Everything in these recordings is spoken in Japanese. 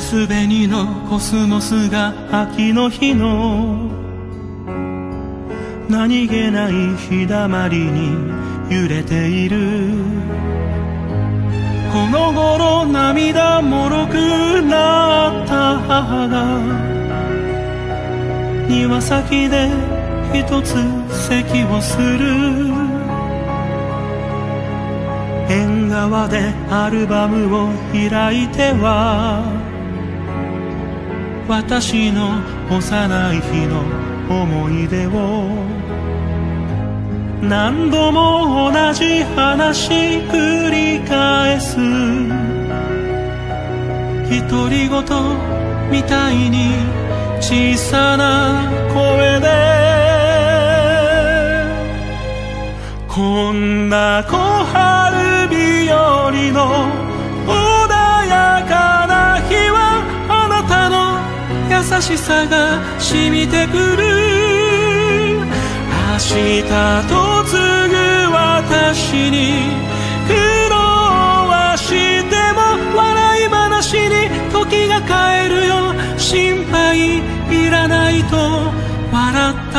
薄紅のコスモスが秋の日の何気ない日だまりに揺れている。この頃涙もろくなった母が庭先で一つ咳をする。縁側でアルバムを開いては私の幼い日の思い出を何度も同じ話繰り返す。独り言みたいに小さな声でこんな小春日和の穏やかな日はあなたの優しさが染みてくる。明日と継ぐ私に苦労はしても笑い話に時が変えるよ。心配いらないと笑った。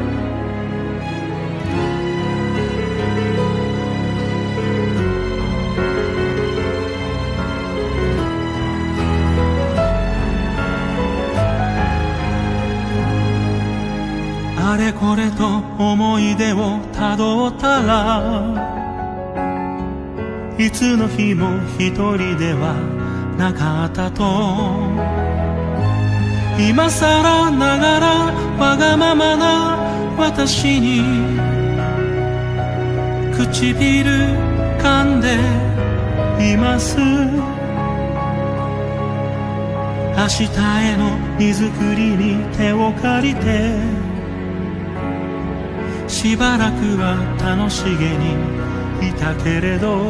あれこれと思い出をたどったらいつの日も一人ではなかったと。今さらながらわがままな私に唇噛んでいます。明日への荷造りに手を借りてしばらくは楽しげにいたけれど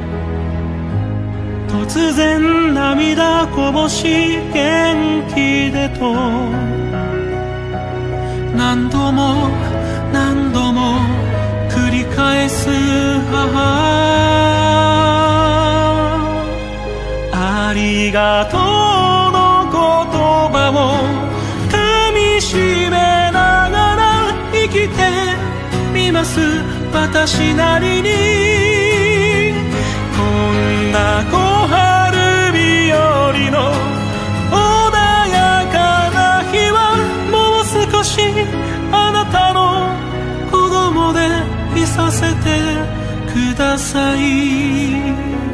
突然涙こぼし元気でと何度も何度も繰り返す母。ありがとうの言葉を噛みしめながら生きてみます私なりに。こんな小春日和の穏やかな日はもう少しあなたの子供でいさせてください。